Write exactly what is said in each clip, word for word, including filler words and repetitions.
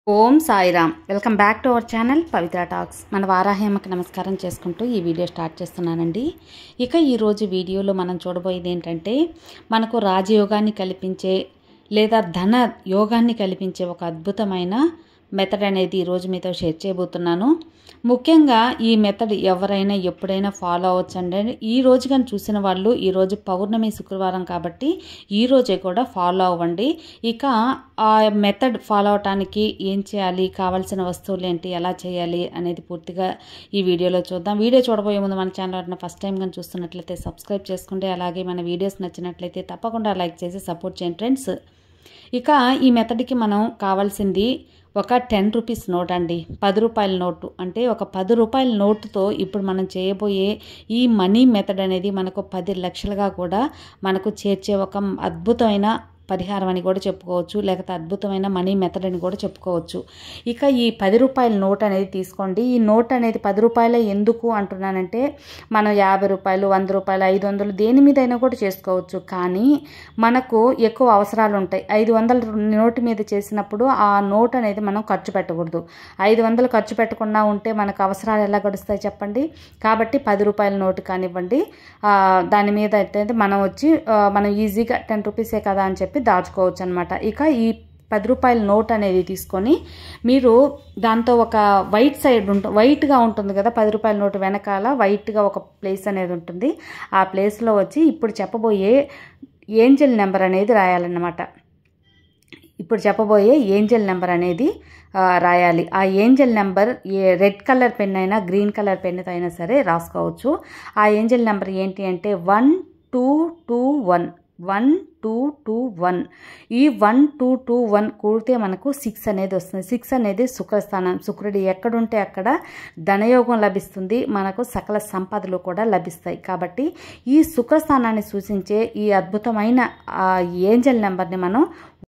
Om Sairam. Welcome back to our channel Pavitra talks. మన వారాహేమకి నమస్కారం చేసుకుంటూ ఈ వీడియో స్టార్ట్ చేస్తున్నానండి. ఇక ఈరోజు వీడియోలో మనం చూడబోయేది ఏంటంటే, మనకు రాజయోగాన్ని కల్పించే లేదా ధన యోగాన్ని కల్పించే ఒక అద్భుతమైన మెథడ్ అనేది ఈరోజు మీతో షేర్ చేయబోతున్నాను. ముఖ్యంగా ఈ మెథడ్ ఎవరైనా ఎప్పుడైనా ఫాలో అవ్వచ్చండి. ఈ రోజు కానీ చూసిన వాళ్ళు ఈరోజు పౌర్ణమి శుక్రవారం కాబట్టి ఈ రోజే కూడా ఫాలో అవ్వండి. ఇక ఆ మెథడ్ ఫాలో అవటానికి ఏం చేయాలి, కావాల్సిన వస్తువులు ఏంటి, ఎలా చేయాలి అనేది పూర్తిగా ఈ వీడియోలో చూద్దాం. వీడియో చూడబోయే ముందు మన ఛానల్ ఫస్ట్ టైం కానీ చూస్తున్నట్లయితే సబ్స్క్రైబ్ చేసుకోండి. అలాగే మన వీడియోస్ నచ్చినట్లయితే తప్పకుండా లైక్ చేసి సపోర్ట్ చేయండి ఫ్రెండ్స్. ఇక ఈ మెథడ్కి మనం కావాల్సింది ఒక టెన్ రూపీస్ నోట్ అండి. పది రూపాయల నోటు అంటే ఒక పది రూపాయల నోటుతో ఇప్పుడు మనం చేయబోయే ఈ మనీ మెథడ్ అనేది మనకు పది లక్షలుగా కూడా మనకు చేర్చే ఒక అద్భుతమైన పరిహారం అని కూడా చెప్పుకోవచ్చు, లేకపోతే అద్భుతమైన మనీ మెథడ్ అని కూడా చెప్పుకోవచ్చు. ఇక ఈ పది రూపాయల నోట్ అనేది తీసుకోండి. ఈ నోట్ అనేది పది రూపాయలే ఎందుకు అంటున్నానంటే, మనం యాభై రూపాయలు వంద రూపాయలు ఐదు వందలు దేని మీద అయినా కూడా చేసుకోవచ్చు. కానీ మనకు ఎక్కువ అవసరాలు ఉంటాయి. ఐదు వందల నోటు మీద చేసినప్పుడు ఆ నోట్ అనేది మనం ఖర్చు పెట్టకూడదు. ఐదు వందలు ఖర్చు పెట్టకుండా ఉంటే మనకు అవసరాలు ఎలా గడుస్తాయి చెప్పండి. కాబట్టి పది రూపాయల నోటు కానివ్వండి, దాని మీద అయితే మనం వచ్చి మనం ఈజీగా టెన్ రూపీసే కదా అని చెప్పి దాచుకోవచ్చు అనమాట. ఇక ఈ పది రూపాయల నోట్ అనేది తీసుకొని మీరు దాంతో ఒక వైట్ సైడ్ ఉంటుంది, వైట్గా ఉంటుంది కదా పది రూపాయల నోటు వెనకాల వైట్గా ఒక ప్లేస్ అనేది ఉంటుంది. ఆ ప్లేస్లో వచ్చి ఇప్పుడు చెప్పబోయే ఏంజెల్ నెంబర్ అనేది రాయాలన్నమాట. ఇప్పుడు చెప్పబోయే ఏంజెల్ నెంబర్ అనేది రాయాలి. ఆ ఏంజెల్ నెంబర్ ఏ రెడ్ కలర్ పెన్ అయినా గ్రీన్ కలర్ పెన్తో అయినా సరే రాసుకోవచ్చు. ఆ ఏంజెల్ నెంబర్ ఏంటి అంటే one two two one one two two one. ఈ వన్ టూ టూ వన్ కూడితే మనకు సిక్స్ అనేది వస్తుంది. సిక్స్ అనేది శుక్రస్థానం. శుక్రుడు ఎక్కడుంటే అక్కడ ధనయోగం లభిస్తుంది, మనకు సకల సంపదలు కూడా లభిస్తాయి. కాబట్టి ఈ శుక్రస్థానాన్ని సూచించే ఈ అద్భుతమైన ఏంజెల్ నెంబర్ని మనం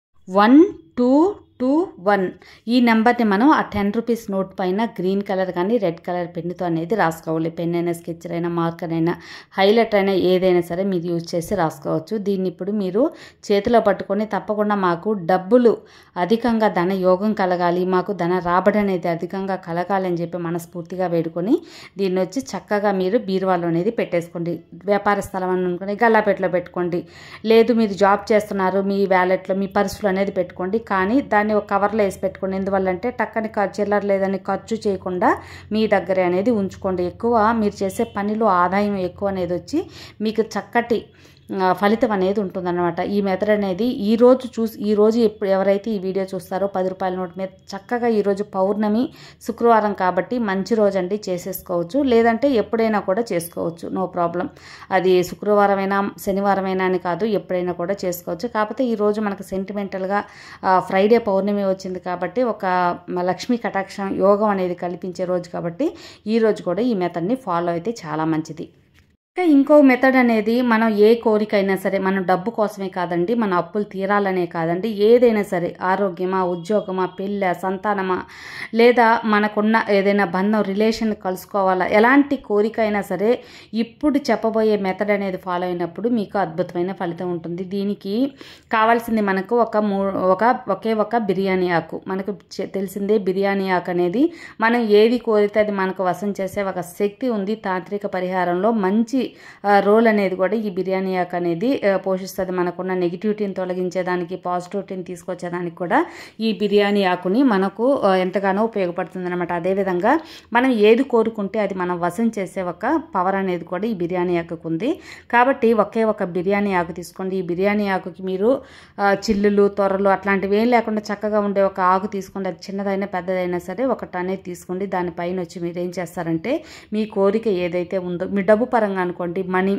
వన్ టూ టూ వన్ ఈ నెంబర్ని మనం ఆ టెన్ రూపీస్ నోట్ పైన గ్రీన్ కలర్ కానీ రెడ్ కలర్ పెన్నుతో అనేది రాసుకోవాలి. పెన్ అయినా స్కెచర్ అయినా మార్కర్ అయినా హైలైట్ అయినా ఏదైనా సరే మీరు యూజ్ చేసి రాసుకోవచ్చు. దీన్ని ఇప్పుడు మీరు చేతిలో పట్టుకొని తప్పకుండా మాకు డబ్బులు అధికంగా ధన యోగం కలగాలి, మాకు ధన రాబడి అనేది అధికంగా కలగాలి అని చెప్పి మనస్ఫూర్తిగా వేడుకొని దీన్ని వచ్చి చక్కగా మీరు బీరువాలో అనేది పెట్టేసుకోండి. వ్యాపార స్థలం అని అనుకోండి, గల్లాపెట్లో పెట్టుకోండి. లేదు మీరు జాబ్ చేస్తున్నారు, మీ వ్యాలెట్లో మీ పర్సులో అనేది పెట్టుకోండి. కానీ దాన్ని ఒక కవర్లో వేసి పెట్టుకోండి. ఎందువల్లంటే టక్కని చిల్లర లేదని ఖర్చు చేయకుండా మీ దగ్గరే అనేది ఉంచుకోండి. ఎక్కువ మీరు చేసే పనిలో ఆదాయం ఎక్కువ అనేది వచ్చి మీకు చక్కటి ఫలితం అనేది ఉంటుందన్నమాట. ఈ మెథడ్ అనేది ఈరోజు చూసి ఈరోజు ఎప్పుడు ఎవరైతే ఈ వీడియో చూస్తారో పది రూపాయల నోట్ మీద చక్కగా ఈరోజు పౌర్ణమి శుక్రవారం కాబట్టి మంచి రోజు అండి, చేసేసుకోవచ్చు. లేదంటే ఎప్పుడైనా కూడా చేసుకోవచ్చు, నో ప్రాబ్లం. అది శుక్రవారం అయినా శనివారం అయినా అని కాదు, ఎప్పుడైనా కూడా చేసుకోవచ్చు. కాకపోతే ఈరోజు మనకు సెంటిమెంటల్గా ఫ్రైడే పౌర్ణమి వచ్చింది కాబట్టి ఒక లక్ష్మీ కటాక్షం యోగం అనేది కల్పించే రోజు కాబట్టి ఈరోజు కూడా ఈ మెథడ్ని ఫాలో అయితే చాలా మంచిది. ఇంకా ఇంకో మెథడ్ అనేది మనం ఏ కోరికైనా సరే, మనం డబ్బు కోసమే కాదండి, మన అప్పులు తీరాలనే కాదండి, ఏదైనా సరే ఆరోగ్యమా, ఉద్యోగమా, పెళ్ళ, సంతానమా, లేదా మనకున్న ఏదైనా బంధం రిలేషన్ కలుసుకోవాలా, ఎలాంటి కోరిక అయినా సరే ఇప్పుడు చెప్పబోయే మెథడ్ అనేది ఫాలో అయినప్పుడు మీకు అద్భుతమైన ఫలితం ఉంటుంది. దీనికి కావాల్సింది మనకు ఒక మూ ఒక ఒకే ఒక బిర్యానీ ఆకు. మనకు తెలిసిందే బిర్యానీ ఆకు అనేది మనం ఏది కోరితే అది మనకు వశం చేసే ఒక శక్తి ఉంది. తాంత్రిక పరిహారంలో మంచి రోల్ అనేది కూడా ఈ బిర్యానీ ఆకు అనేది పోషిస్తుంది. మనకున్న నెగిటివిటీని తొలగించేదానికి, పాజిటివిటీని తీసుకొచ్చేదానికి కూడా ఈ బిర్యానీ ఆకుని మనకు ఎంతగానో ఉపయోగపడుతుంది అనమాట. అదేవిధంగా మనం ఏది కోరుకుంటే అది మనం వశం చేసే ఒక పవర్ అనేది కూడా ఈ బిర్యానీ ఆకుకు ఉంది. కాబట్టి ఒకే ఒక బిర్యానీ ఆకు తీసుకోండి. ఈ బిర్యానీ ఆకుకి మీరు చిల్లులు, తొర్రలు అట్లాంటివి ఏం లేకుండా చక్కగా ఉండే ఒక ఆకు తీసుకోండి. అది చిన్నదైనా పెద్దదైనా సరే ఒకటి అనేది తీసుకోండి. దానిపైన వచ్చి మీరు ఏం చేస్తారంటే మీ కోరిక ఏదైతే ఉందో, మీ డబ్బు పరంగా అనుకోండి మనీ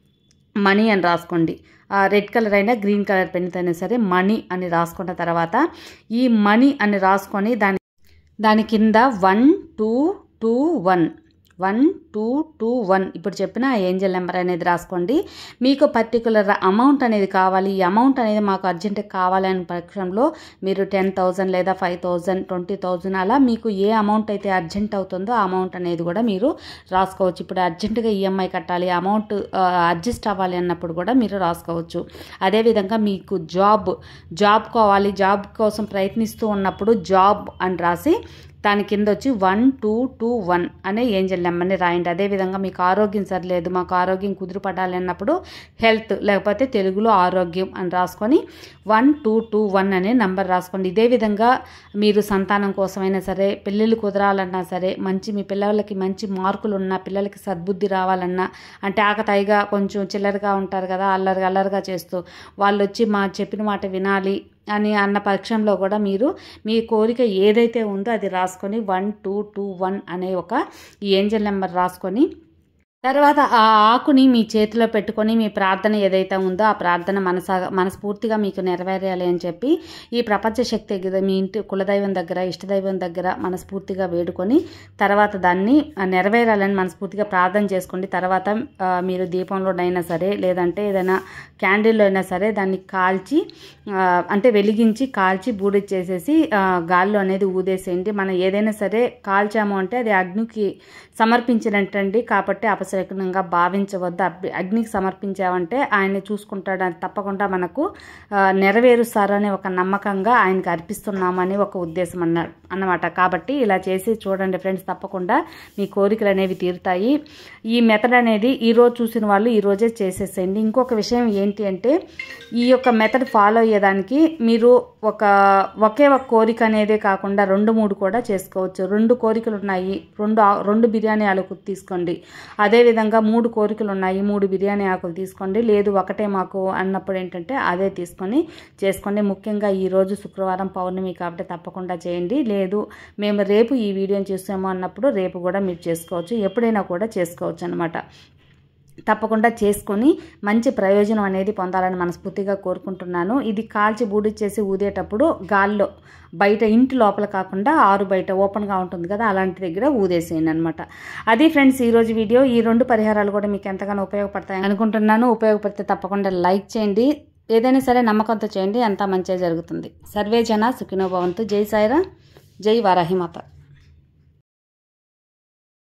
మనీ అని రాసుకోండి. రెడ్ కలర్ అయినా గ్రీన్ కలర్ పెన్తో అయినా సరే మనీ అని రాసుకున్న తర్వాత ఈ మనీ అని రాసుకొని దాని దాని కింద one two two one one two two one ఇప్పుడు చెప్పిన ఏంజల్ నెంబర్ అనేది రాసుకోండి. మీకు పర్టికులర్ అమౌంట్ అనేది కావాలి, ఈ అమౌంట్ అనేది మాకు అర్జెంటుగా కావాలనే పక్షంలో మీరు టెన్ థౌజండ్ లేదా ఫైవ్ థౌజండ్ ట్వంటీ థౌజండ్ అలా మీకు ఏ అమౌంట్ అయితే అర్జెంట్ అవుతుందో ఆ అమౌంట్ అనేది కూడా మీరు రాసుకోవచ్చు. ఇప్పుడు అర్జెంటుగా ఈఎంఐ కట్టాలి, అమౌంట్ అడ్జస్ట్ అవ్వాలి అన్నప్పుడు కూడా మీరు రాసుకోవచ్చు. అదేవిధంగా మీకు జాబ్ జాబ్ కావాలి, జాబ్ కోసం ప్రయత్నిస్తూ ఉన్నప్పుడు జాబ్ అని రాసి దాని కింద వచ్చి వన్ టూ టూ వన్ అనే ఏంజల్ నెంబర్ని రాయండి. అదేవిధంగా మీకు ఆరోగ్యం సరిలేదు, మాకు ఆరోగ్యం కుదురుపడాలి అన్నప్పుడు హెల్త్ లేకపోతే తెలుగులో ఆరోగ్యం అని రాసుకొని వన్ టూ టూ వన్ అనే నెంబర్ రాసుకోండి. ఇదే విధంగా మీరు సంతానం కోసమైనా సరే, పిల్లలు కుదరాలన్నా సరే, మంచి మీ పిల్లలకి మంచి మార్కులు ఉన్నా, పిల్లలకి సద్బుద్ధి రావాలన్నా, అంటే ఆకతాయిగా కొంచెం చిల్లరగా ఉంటారు కదా, అల్లరిగా అల్లరిగా చేస్తూ వాళ్ళు వచ్చి మా చెప్పిన మాట వినాలి అని అన్న పక్షంలో కూడా మీరు మీ కోరిక ఏదైతే ఉందో అది రాసుకొని వన్ టూ టూ వన్ అనే ఒక ఈ ఏంజల్ నెంబర్ రాసుకొని తర్వాత ఆ ఆకుని మీ చేతిలో పెట్టుకొని మీ ప్రార్థన ఏదైతే ఉందో ఆ ప్రార్థన మనసా మనస్ఫూర్తిగా మీకు నెరవేరాలి అని చెప్పి ఈ ప్రపంచ శక్తి మీ ఇంటి కులదైవం దగ్గర, ఇష్టదైవం దగ్గర మనస్ఫూర్తిగా వేడుకొని తర్వాత దాన్ని నెరవేరాలని మనస్ఫూర్తిగా ప్రార్థన చేసుకోండి. తర్వాత మీరు దీపంలోనైనా సరే లేదంటే ఏదైనా క్యాండిల్లో అయినా సరే దాన్ని కాల్చి అంటే వెలిగించి కాల్చి బూడిచ్చేసేసి గాల్లో అనేది ఊదేసేయండి. మనం ఏదైనా సరే కాల్చాము అంటే అది అగ్నికి సమర్పించినట్టండి, కాబట్టి అపశకునంగా భావించవద్దు. అగ్నికి సమర్పించామంటే ఆయన చూసుకుంటాడు, అది తప్పకుండా మనకు నెరవేరుస్తారు అనే ఒక నమ్మకంగా ఆయనకు అర్పిస్తున్నామని ఒక ఉద్దేశం అన్న అన్నమాట. కాబట్టి ఇలా చేసి చూడండి ఫ్రెండ్స్, తప్పకుండా మీ కోరికలు అనేవి తీరుతాయి. ఈ మెథడ్ అనేది ఈరోజు చూసిన వాళ్ళు ఈరోజే చేసేసేయండి. ఇంకొక విషయం ఏంటి అంటే ఈ యొక్క మెథడ్ ఫాలో అయ్యేదానికి మీరు ఒక ఒకే ఒక కోరిక అనేదే కాకుండా రెండు మూడు కూడా చేసుకోవచ్చు. రెండు కోరికలు ఉన్నాయి, రెండు రెండు బిర్యానీ ఆకులు తీసుకోండి. అదేవిధంగా మూడు కోరికలు ఉన్నాయి, మూడు బిర్యానీ ఆకులు తీసుకోండి. లేదు ఒకటే మాకు అన్నప్పుడు ఏంటంటే అదే తీసుకొని చేసుకోండి. ముఖ్యంగా ఈరోజు శుక్రవారం పౌర్ణమి కాబట్టి తప్పకుండా చేయండి. లేదు మేము రేపు ఈ వీడియోని చూసాము అన్నప్పుడు రేపు కూడా మీరు చేసుకోవచ్చు, ఎప్పుడైనా కూడా చేసుకోవచ్చు అనమాట. తప్పకుండా చేసుకొని మంచి ప్రయోజనం అనేది పొందాలని మనస్ఫూర్తిగా కోరుకుంటున్నాను. ఇది కాల్చి బూడిచ్చేసి ఊదేటప్పుడు గాల్లో బయట ఇంటి లోపల కాకుండా ఆరు బయట ఓపెన్గా ఉంటుంది కదా, అలాంటి దగ్గర ఊదేసేయండి అనమాట. అది ఫ్రెండ్స్ ఈరోజు వీడియో. ఈ రెండు పరిహారాలు కూడా మీకు ఎంతగానో ఉపయోగపడతాయి అనుకుంటున్నాను. ఉపయోగపడితే తప్పకుండా లైక్ చేయండి, ఏదైనా సరే నమ్మకంతో చేయండి, అంతా మంచిగా జరుగుతుంది. సర్వే జన సుఖినో భవంతు. జై సాయిరాం, జై వారాహిమాత.